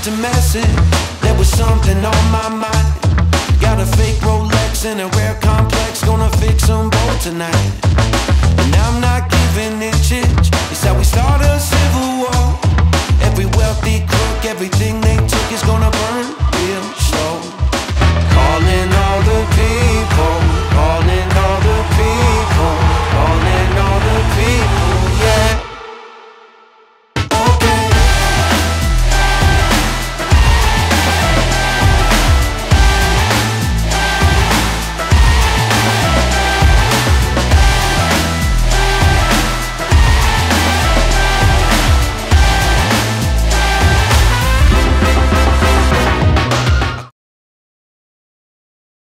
to mess it. There was something on my mind. Got a fake Rolex and a rare complex. Gonna fix them both tonight. And I'm not giving it